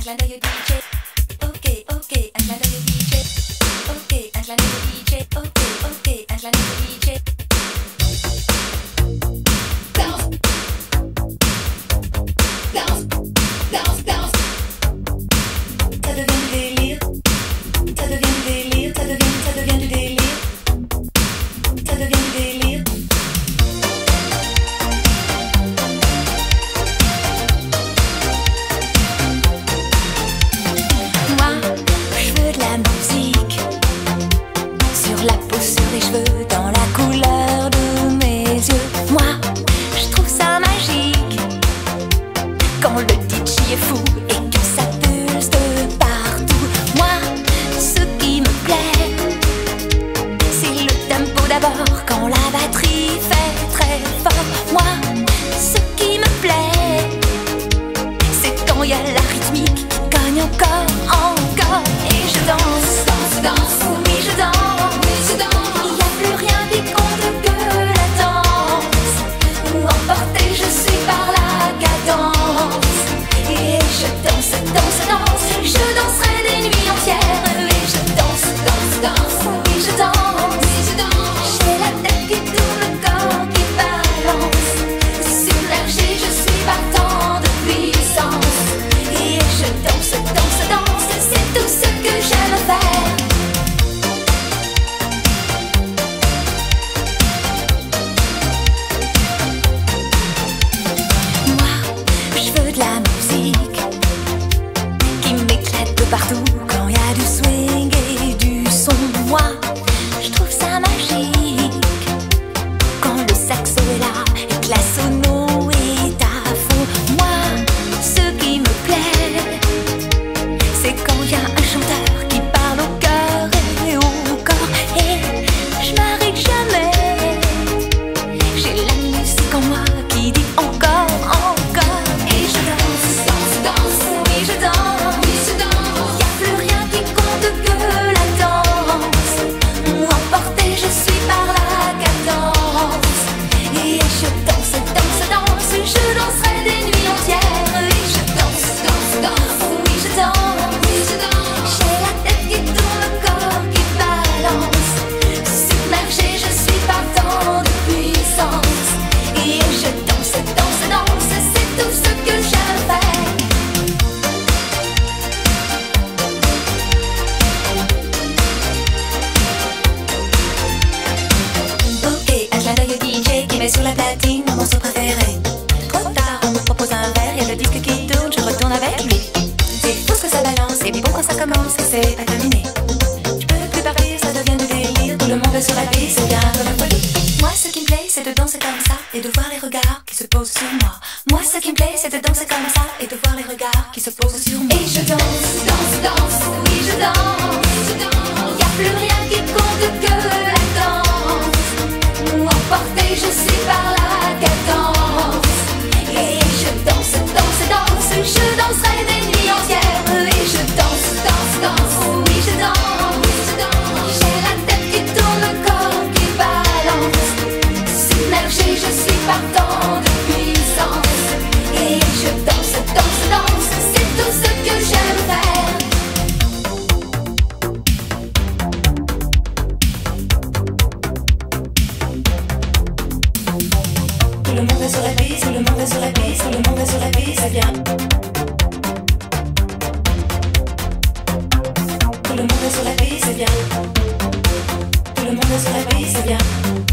clin d'œil au DJ. Ok, ok, un clin d'œil au DJ. Ok, un clin d'œil au DJ. Ok, ok, un clin d'œil au DJ. Bounce, bounce, bounce, bounce. Ça devient du délire. Ça devient du délire. Ça devient du délire. Ça devient du délire. La peau sur les cheveux, dans la couleur de mes yeux. Moi, je trouve ça magique quand le DJ est fou et que ça pulse de partout. Moi, ce qui me plaît, c'est le tempo d'abord quand la batterie fait très fort. Moi, ce qui me plaît, c'est quand il y a la rythmique qui cogne encore, encore. Et je danse, danse, danse, oui je danse. Partout quand il y a du swing et du son. Moi, je trouve ça magique quand le saxo est là et que la sono est à fond. Moi, ce qui me plaît, c'est quand il y a un chanteur qui parle au cœur et au corps. Et je m'arrête jamais, j'ai la musique en moi qui dit encore, encore. Et je danse, danse, danse, oui je danse. Sur la platine, mon morceau préféré. Trop tard, on me propose un verre, y'a le disque qui tourne, je retourne avec lui. C'est fou ce que ça balance, et bon quand ça commence, et c'est pas terminé. Je peux plus parler, ça devient du délire, tout le monde est sur la piste, c'est bien de la folie. Moi ce qui me plaît, c'est de danser comme ça, et de voir les regards qui se posent sur moi. Moi ce qui me plaît, c'est de danser comme ça, et de voir les regards qui se posent sur moi. Et je danse, danse, danse, oui je danse. Y'a plus rien qui compte que la danse. Emportée, je suis par la cadence. Et je danse, danse, danse. Je danserai des nuits entières. Et je danse, danse, danse. Oui, je danse. J'ai la tête qui tourne, le corps qui balance. Submergée, je suis partant de puissance. Et je danse, danse, danse. C'est tout ce que j'aime faire. Tout le monde est sur la piste, tout le monde est sur la piste, tout le monde est sur la piste, c'est bien. Tout le monde est sur la piste, c'est bien. Tout le monde est sur la piste, c'est bien.